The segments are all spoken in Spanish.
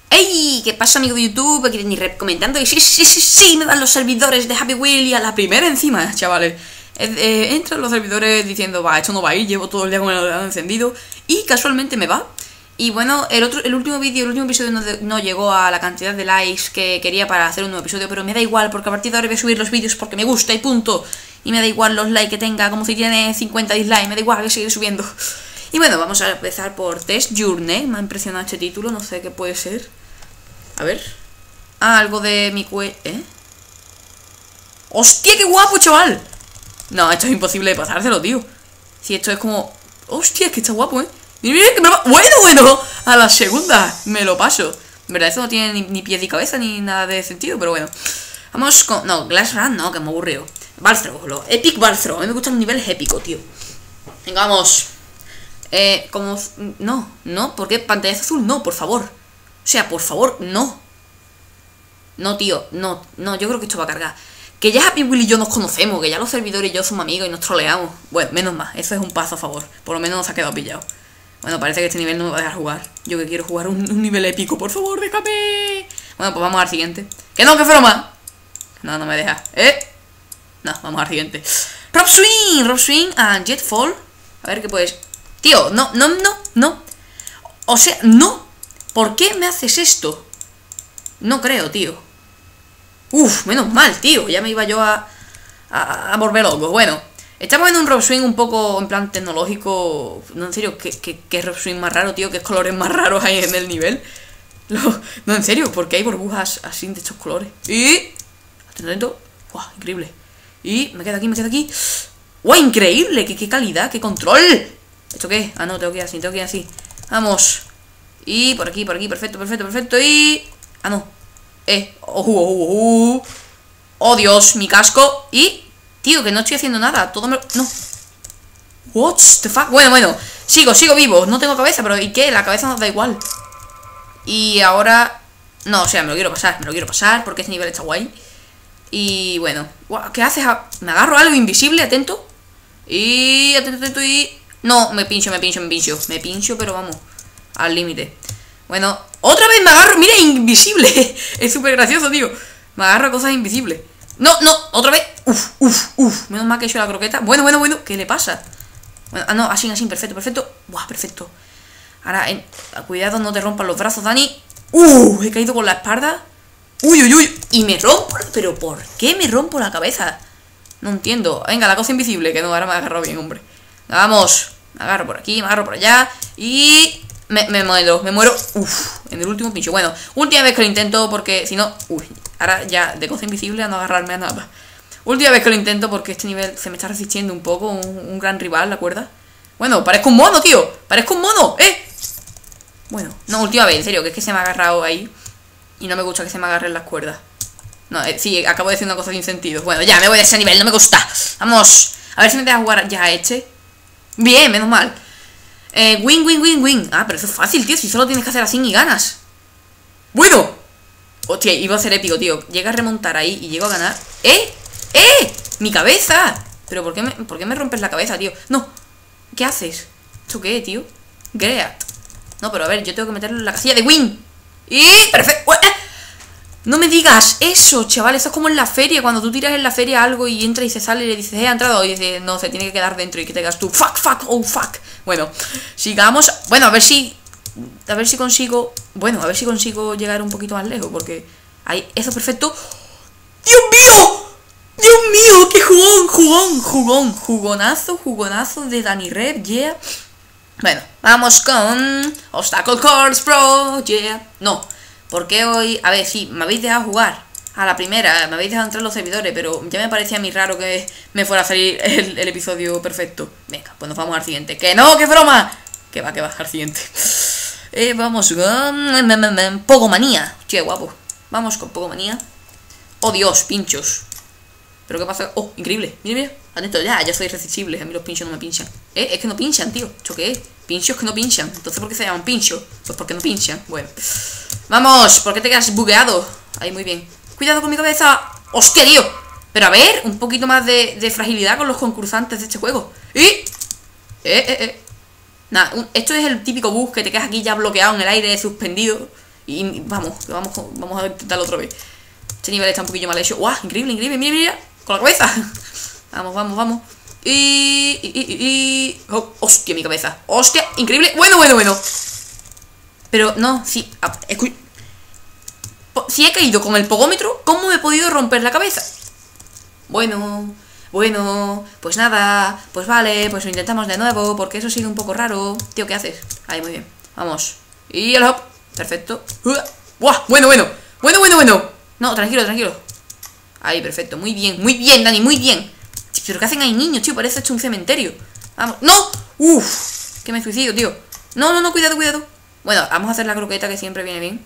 ¡Ey! ¿Qué pasa, amigo de YouTube? Aquí ni rep comentando. Y sí, me dan los servidores de Happy Wheel y a la primera encima, chavales. Entran los servidores diciendo, va, esto no va a ir, llevo todo el día con el ordenador encendido. Y casualmente me va. Y bueno, el último episodio no llegó a la cantidad de likes que quería para hacer un nuevo episodio. Pero me da igual, porque a partir de ahora voy a subir los vídeos porque me gusta y punto. Y me da igual los likes que tenga, como si tiene 50 dislikes, me da igual, voy a seguir subiendo. Y bueno, vamos a empezar por Test Journey. Me ha impresionado este título, no sé qué puede ser. A ver. Ah, algo de mi ¡Hostia, qué guapo, chaval! No, esto es imposible de pasárselo, tío. Si esto es como... ¡Hostia, es que está guapo, Mira, que me lo... Bueno, a la segunda me lo paso. En verdad, esto no tiene ni pies ni cabeza ni nada de sentido, pero bueno. Vamos con... No, Glass Run no, que me aburrido. Balthrow, Epic Balthrow. A mí me gustan los niveles épicos, tío. Venga, vamos. Como... No, ¿por qué? Pantallazo azul, no, por favor. O sea, por favor, no. No, tío, no, yo creo que esto va a cargar. Que ya Happy Wheel y yo nos conocemos, que ya los servidores y yo somos amigos y nos troleamos. Bueno, menos mal, eso es un paso a favor. Por lo menos nos ha quedado pillado. Bueno, parece que este nivel no me va a dejar jugar. Yo que quiero jugar un nivel épico, por favor, déjame. Bueno, pues vamos al siguiente. ¡Que no, que broma! No me deja. No, vamos al siguiente. Rope Swing and Jet Fall. A ver qué puedes... Tío, no. O sea, no. ¿Por qué me haces esto? No creo, tío. Uf, menos mal, tío. Ya me iba yo a volver loco. Bueno, estamos en un rope swing un poco en plan tecnológico. No, en serio, ¿qué rope swing más raro, tío? ¿Qué colores más raros hay en el nivel? No, en serio, ¿por qué hay burbujas así de estos colores? Y... Atento. Wow, increíble. Y me quedo aquí. ¡Wow, increíble! ¡Qué calidad! ¡Qué control! ¿Esto qué? Ah, no, tengo que ir así, Vamos. Y por aquí, perfecto. Y... Ah, no. Oh, Dios, mi casco. Y... Tío, que no estoy haciendo nada. Todo me... No. What the fuck? Bueno. Sigo vivo. No tengo cabeza, pero ¿y qué? La cabeza nos da igual. Y ahora... No, o sea, me lo quiero pasar porque este nivel está guay. Y bueno. ¿Qué haces? Me agarro algo invisible, atento. Y... Atento y... No, me pincho, pero vamos, al límite. Bueno, otra vez me agarro, mira, invisible. Es súper gracioso, tío. Me agarro a cosas invisibles. No, otra vez. Uf. Menos mal que he hecho la croqueta. Bueno. ¿Qué le pasa? Bueno, no, así, perfecto. Buah, perfecto. Ahora, cuidado, no te rompan los brazos, Dani. He caído con la espalda. Uy. Y me rompo. ¿Pero por qué me rompo la cabeza? No entiendo. Venga, la cosa invisible, que no, ahora me ha agarrado bien, hombre. Vamos, me agarro por aquí, me agarro por allá. Y me muero. En el último pincho. Bueno, última vez que lo intento porque si no... ahora ya de cosa invisible a no agarrarme a nada. Última vez que lo intento porque este nivel se me está resistiendo un poco. Un gran rival, ¿la acuerdas? Bueno, parezco un mono, tío. Bueno, no, última vez, en serio, que es que se me ha agarrado ahí. Y no me gusta que se me agarren las cuerdas. No, sí, acabo de decir una cosa sin sentido. Bueno, ya, me voy de ese nivel, no me gusta. Vamos, a ver si me deja jugar ya a este. Bien, menos mal. Win. Ah, pero eso es fácil, tío. Si solo tienes que hacer así y ganas. Bueno. Hostia, iba a ser épico, tío. Llega a remontar ahí y llego a ganar. ¡Mi cabeza! Pero ¿por qué me rompes la cabeza, tío? No. ¿Qué haces? ¿Esto qué, tío? Great. No, pero a ver, yo tengo que meterlo en la casilla de win. Y... ¡Perfecto! No me digas eso, chaval. Eso es como en la feria. Cuando tú tiras en la feria algo y entra y se sale y le dices, ha entrado. Y dice, no, se tiene que quedar dentro y que te digas tú, fuck. Bueno, sigamos. Bueno, a ver si consigo. Bueno, a ver si consigo llegar un poquito más lejos. Porque ahí, eso perfecto. ¡Dios mío! ¡Qué jugón! Jugonazo de Danny Rep, yeah. Bueno, vamos con Obstacle Course Pro, yeah. No. Porque hoy, a ver, sí, me habéis dejado jugar a la primera, me habéis dejado entrar los servidores, pero ya me parecía a mí raro que me fuera a salir el episodio perfecto. Venga, pues nos vamos al siguiente. ¡Que no, qué broma! Que va, al siguiente. Vamos con... Pogomanía. Che, guapo. Vamos con Pogomanía. Oh, Dios, pinchos. ¿Pero qué pasa? Oh, increíble. Mira. Atento, ya soy irresistible. A mí los pinchos no me pinchan. Es que no pinchan, tío. ¿Esto qué es? Pinchos que no pinchan. Entonces, ¿por qué se llaman pinchos? Pues porque no pinchan. Bueno. Vamos, ¿por qué te quedas bugueado? Ahí, muy bien. Cuidado con mi cabeza. ¡Hostia, tío! Pero a ver, un poquito más de fragilidad con los concursantes de este juego. Y... Nada, esto es el típico bug que te quedas aquí ya bloqueado en el aire, suspendido. Y vamos a intentarlo otra vez. Este nivel está un poquillo mal hecho. ¡Guau! Increíble, increíble. Mira, mira. Con la cabeza. Vamos. Oh, hostia, mi cabeza. Hostia, increíble. Bueno. Pero no, sí. Si he caído con el pogómetro, ¿cómo me he podido romper la cabeza? Bueno, pues nada. Pues vale, pues lo intentamos de nuevo, porque eso sigue un poco raro. Tío, ¿qué haces? Ahí, muy bien. Vamos. Y el hop. Perfecto. ¡Buah! Bueno. No, tranquilo. Ahí, perfecto. Muy bien, Dani, muy bien. Pero ¿qué hacen ahí niños, tío? Parece hecho un cementerio. Vamos. ¡No! ¡Uf! Que me suicido, tío. No, cuidado. Bueno, vamos a hacer la croqueta, que siempre viene bien.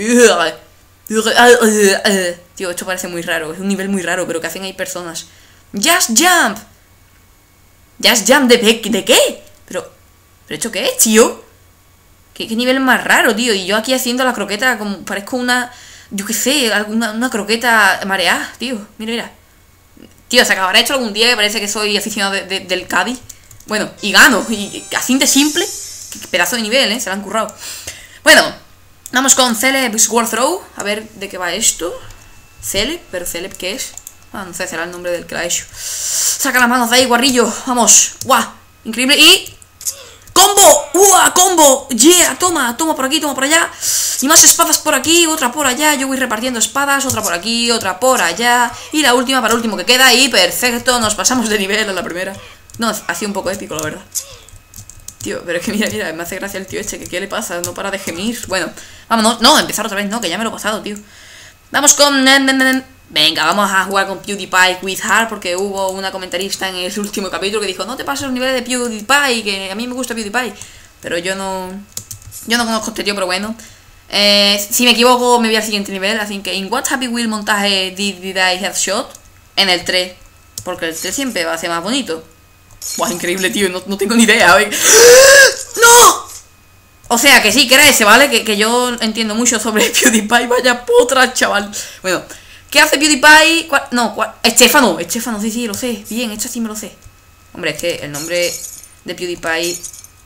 Tío, esto parece muy raro. Es un nivel muy raro, pero ¿qué hacen ahí personas? ¡Just Jump! ¿Just Jump de qué? ¿Pero esto qué es, tío? ¿Qué nivel más raro, tío? Y yo aquí haciendo la croqueta como parezco una... Yo qué sé, una croqueta mareada, tío. Mira. Tío, se acabará hecho algún día que parece que soy aficionado del Cádiz. Bueno, y gano. Y así de simple. Qué pedazo de nivel, se lo han currado. Bueno, vamos con Celeb Sword Throw. A ver de qué va esto. Celeb, pero Celeb, ¿qué es? No sé, será el nombre del que lo ha hecho. Saca las manos de ahí, guarrillo. Vamos. ¡Guau! Increíble. Y... ¡combo! ¡Uah! ¡Combo! ¡Yeah! Toma por aquí, toma por allá. Y más espadas por aquí, otra por allá. Yo voy repartiendo espadas, otra por aquí, otra por allá. Y la última para último que queda. Y perfecto, nos pasamos de nivel a la primera. No, ha sido un poco épico, la verdad. Tío, pero es que mira, me hace gracia el tío este. Que ¿qué le pasa? No para de gemir. Bueno, vámonos. No, empezar otra vez, no, que ya me lo he pasado, tío. Vamos con... Venga, vamos a jugar con PewDiePie with Heart, porque hubo una comentarista en el último capítulo que dijo: no te pases los niveles de PewDiePie, que a mí me gusta PewDiePie. Pero yo no conozco a este tío, pero bueno. Si me equivoco me voy al siguiente nivel. Así que en What Happy Wheel montaje did I headshot? En el 3, porque el 3 siempre va a ser más bonito. Buah, increíble, tío, no tengo ni idea. ¡No! O sea, que sí, que era ese, ¿vale? Que yo entiendo mucho sobre PewDiePie. Vaya potra, chaval. Bueno, ¿qué hace PewDiePie? Estefano, sí, lo sé. Bien, esto sí me lo sé. Hombre, es que el nombre de PewDiePie...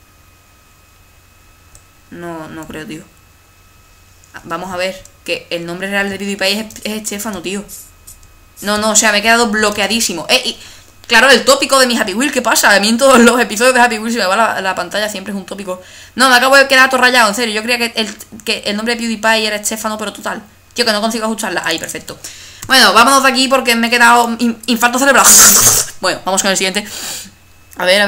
No creo, tío. Vamos a ver, que el nombre real de PewDiePie es Estefano, tío. No, o sea, me he quedado bloqueadísimo. Claro, el tópico de mi Happy Wheel, ¿qué pasa? A mí en todos los episodios de Happy Wheel se me va la pantalla, siempre es un tópico. No, me acabo de quedar todo rayado, en serio. Yo creía que el nombre de PewDiePie era Estefano, pero total. Tío, que no consigo ajustarla. Ahí, perfecto. Bueno, vámonos de aquí porque me he quedado infarto cerebral. Bueno, vamos con el siguiente. A ver.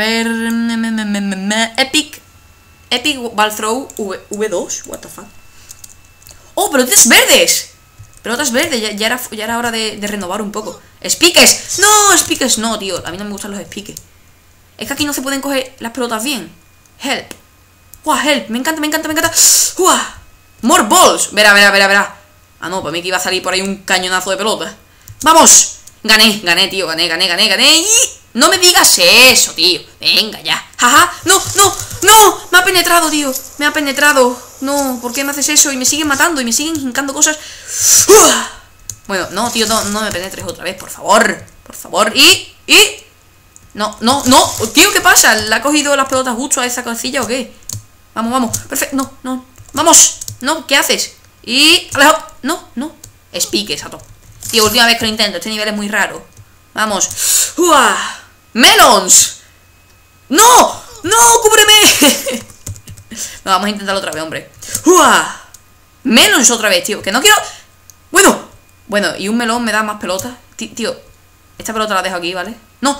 Epic Ball Throw V2. What the fuck. ¡Oh, pelotas verdes! Pelotas verdes, ya era hora de renovar un poco. ¡Spikes! ¡No! ¡Spikes no, tío! A mí no me gustan los spikes. Es que aquí no se pueden coger las pelotas bien. Help. ¡Guau, help! Me encanta. ¡Guau! ¡More balls! Verá. Ah, no, para mí que iba a salir por ahí un cañonazo de pelotas. ¡Vamos! Gané, tío, gané. Y... no me digas eso, tío. Venga, ya. ¡Jaja! ¡No! Me ha penetrado, tío. Me ha penetrado. No, ¿por qué me haces eso? Y me siguen matando y me siguen hincando cosas. Bueno, no, tío, no me penetres otra vez, por favor. Y... No. Tío, ¿qué pasa? ¿Le ha cogido las pelotas justo a esa cosilla o qué? Vamos. Perfecto. No. Vamos. No, ¿qué haces? Y... alejo. No. Spikes, a todo. Tío, última vez que lo intento. Este nivel es muy raro. Vamos. ¡Melons! ¡No! ¡Cúbreme! No, vamos a intentarlo otra vez, hombre. Melons otra vez, tío. Que no quiero... Bueno, y un melón me da más pelotas. Tío, esta pelota la dejo aquí, ¿vale? ¡No!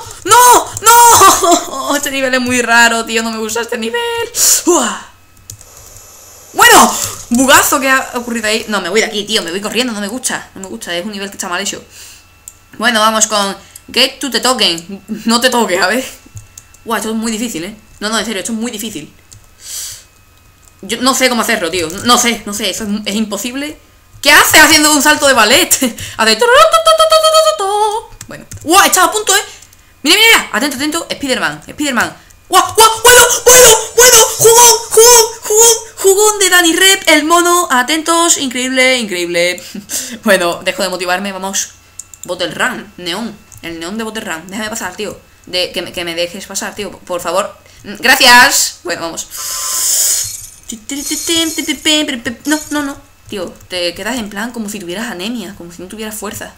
Este nivel es muy raro, tío. No me gusta este nivel. Bueno, bugazo que ha ocurrido ahí. No, me voy de aquí, tío. Me voy corriendo, no me gusta. Es un nivel que está mal hecho. Bueno, vamos con Get to the Token. No te toques, a ver. Esto es muy difícil, No, en serio, esto es muy difícil. Yo no sé cómo hacerlo, tío. No sé, eso es imposible. ¿Qué hace haciendo un salto de ballet? Hace... Bueno. Está a punto, Mira. Atento. Spiderman. Bueno. Jugón de Danny Rep, el mono. Atentos. Increíble. Bueno, dejo de motivarme. Vamos. Bottle Run. Neón. El neón de Bottle Run. Déjame pasar, tío. Que me dejes pasar, tío. Por favor. Gracias. Bueno, vamos. No, no, no. Tío, te quedas en plan como si tuvieras anemia, como si no tuvieras fuerza.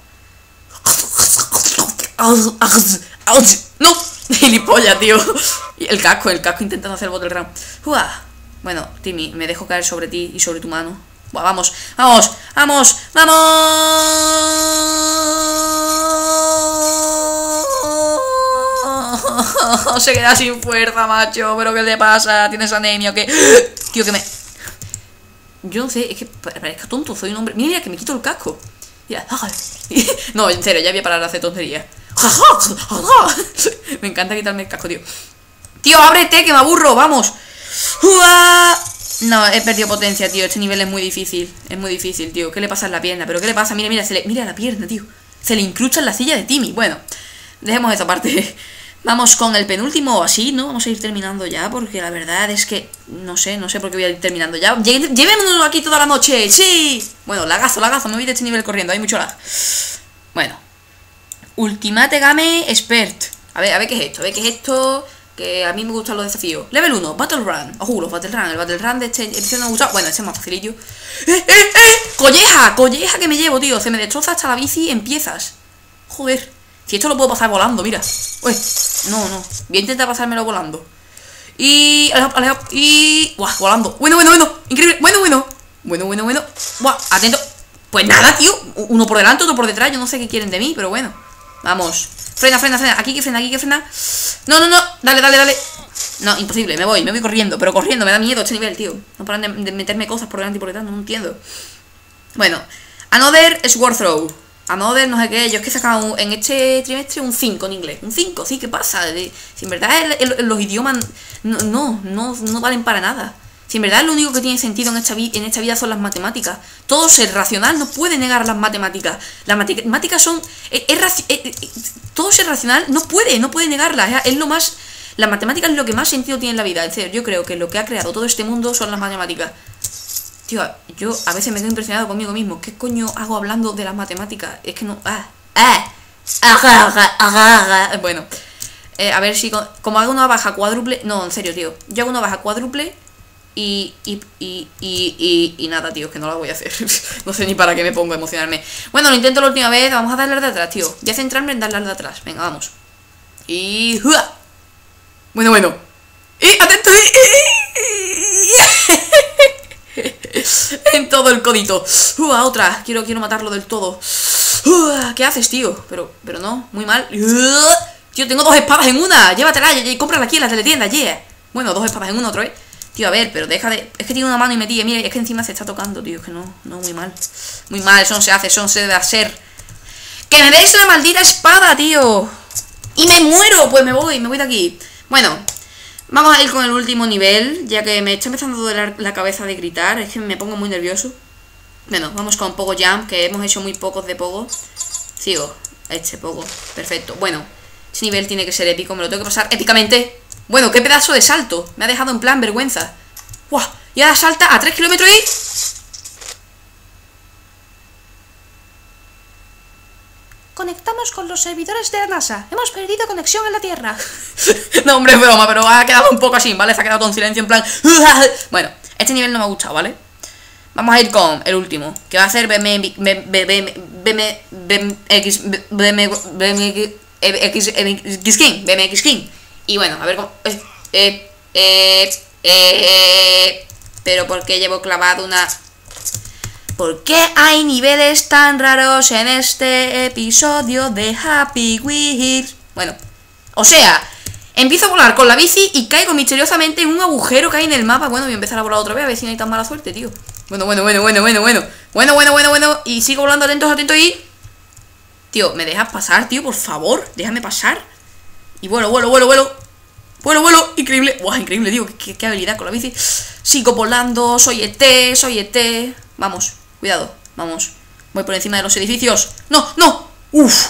¡No! Gilipollas, tío. Y el casco intentando hacer el bottle round. Bueno, Timmy, me dejo caer sobre ti y sobre tu mano. Buah, vamos, vamos, vamos, vamos. Se queda sin fuerza, macho. ¿Pero qué le pasa? ¿Tienes anemia o qué? Tío, que me... Yo no sé, es que parezco tonto, soy un hombre. Mira, que me quito el casco. Mira. No, en serio, ya voy a parar de hacer tonterías. Me encanta quitarme el casco, tío. Tío, ábrete, que me aburro, vamos. No, he perdido potencia, tío. Este nivel es muy difícil. Es muy difícil, tío. ¿Qué le pasa en la pierna? ¿Pero qué le pasa? Mira, mira, mira la pierna, tío. Se le incrusta en la silla de Timmy. Bueno, dejemos esa parte. Vamos con el penúltimo, así, ¿no? Vamos a ir terminando ya, porque la verdad es que no sé por qué voy a ir terminando ya. Llevémonos aquí toda la noche, ¡sí! Bueno, lagazo, me voy de este nivel corriendo, hay mucho lag. Bueno, Ultimate Game Expert. A ver qué es esto, que a mí me gustan los desafíos. Level 1, Battle Run. Ojo, los Battle Run, el Battle Run de este episodio me ha gustado. Bueno, este es más facilillo. ¡Colleja que me llevo, tío! Se me destroza hasta la bici en piezas. Joder. Si esto lo puedo pasar volando, mira. Uy, no. Voy a intentar pasármelo volando. Y... ¡Buah! Volando. Bueno. Increíble. Bueno. ¡Buah! Atento. Pues nada, tío. Uno por delante, otro por detrás. Yo no sé qué quieren de mí, pero bueno. Vamos. Frena. Aquí que frena. No. Dale. No, imposible. Me voy corriendo. Pero corriendo, me da miedo este nivel, tío. No paran de meterme cosas por delante y por detrás. No entiendo. Bueno. Another Sword Throw. Another, no sé qué, yo es que he sacado en este trimestre un 5 en inglés. Un 5, sí, ¿qué pasa? Si en verdad los idiomas no valen para nada. Si en verdad lo único que tiene sentido en esta vida son las matemáticas. Todo ser racional no puede negar las matemáticas. Las matemáticas son... todo ser racional no puede negarlas. Es lo más... Las matemáticas es lo que más sentido tiene en la vida. En serio, yo creo que lo que ha creado todo este mundo son las matemáticas. Tío, yo a veces me quedo impresionado conmigo mismo. ¿Qué coño hago hablando de las matemáticas? Es que no... Bueno, a ver si... Como hago una baja cuádruple... No, en serio, tío. Yo hago una baja cuádruple y nada, tío, es que no la voy a hacer. No sé ni para qué me pongo a emocionarme. Bueno, lo intento la última vez. Vamos a darle al de atrás, tío. Voy a centrarme en darle al de atrás. Venga, vamos. Y... Bueno. ¡Atento! En todo el codito. Otra. Quiero matarlo del todo. ¿Qué haces, tío? Pero no, muy mal. Tío, tengo 2 espadas en una. Llévatela, cómprala aquí en la teletienda, yeah. Bueno, 2 espadas en una otra vez. Tío, a ver, pero deja de... Es que tiene una mano y metida. Mira, es que encima se está tocando, tío. Es que no, muy mal. Muy mal, eso no se hace, eso no se debe hacer. ¡Que me deis la maldita espada, tío! ¡Y me muero! Pues me voy de aquí. Bueno... Vamos a ir con el último nivel, ya que me está empezando a doler la cabeza de gritar, es que me pongo muy nervioso. Bueno, vamos con Pogo Jump, que hemos hecho muy pocos de Pogo. Sigo, Pogo, perfecto. Bueno, este nivel tiene que ser épico, me lo tengo que pasar épicamente. Bueno, qué pedazo de salto, me ha dejado en plan vergüenza. ¡Guau! Y ahora salta a 3 kilómetros y... Conectamos con los servidores de la NASA. Hemos perdido conexión en la Tierra. No, hombre, es broma, pero ha quedado un poco así, ¿vale? Se ha quedado todo en silencio, en plan... Bueno, este nivel no me ha gustado, ¿vale? Vamos a ir con el último, que va a ser BMX King. Y bueno, a ver cómo... Pero ¿por qué llevo clavado una...? ¿Por qué hay niveles tan raros en este episodio de Happy Wheels? Bueno, o sea, empiezo a volar con la bici y caigo misteriosamente en un agujero que hay en el mapa. Bueno, voy a empezar a volar otra vez, a ver si no hay tan mala suerte, tío. Bueno. Y sigo volando, atentos y... Tío, ¿me dejas pasar, tío? Por favor, déjame pasar. Y vuelo. Increíble. Buah, increíble, tío. Qué habilidad con la bici. Sigo volando, soy ET. Vamos. Cuidado, vamos. Voy por encima de los edificios. ¡No! ¡Uf!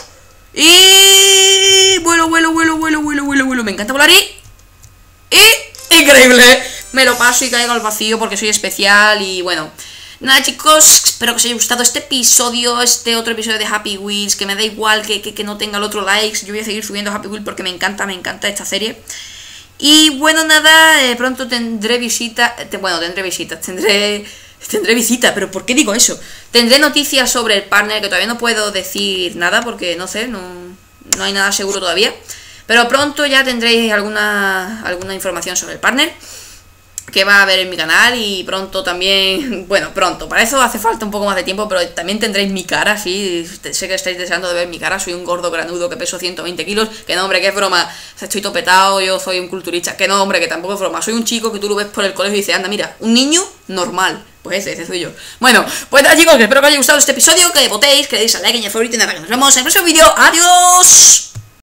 Y... Vuelo. Me encanta volar y... ¡Increíble! Me lo paso y caigo al vacío porque soy especial y bueno... Nada, chicos, espero que os haya gustado este episodio, este otro episodio de Happy Wheels, que me da igual que no tenga el otro likes. Yo voy a seguir subiendo Happy Wheels porque me encanta esta serie. Y bueno, nada, pronto tendré visita. Tendré visitas, tendré visita, pero ¿por qué digo eso? Tendré noticias sobre el partner, que todavía no puedo decir nada porque no sé, no hay nada seguro todavía. Pero pronto ya tendréis alguna información sobre el partner que va a haber en mi canal, y pronto también, bueno, pronto, para eso hace falta un poco más de tiempo, pero también tendréis mi cara, sí, sé que estáis deseando de ver mi cara. Soy un gordo granudo que peso 120 kilos, que no, hombre, que es broma, o sea, estoy topetado, yo soy un culturista, que no, hombre, que tampoco es broma, soy un chico que tú lo ves por el colegio y dices, anda, mira, un niño normal. Pues ese soy yo. Bueno, pues nada, chicos, que espero que os haya gustado este episodio, que votéis, que le deis a like en el favorito y nada, que nos vemos en el próximo vídeo. ¡Adiós!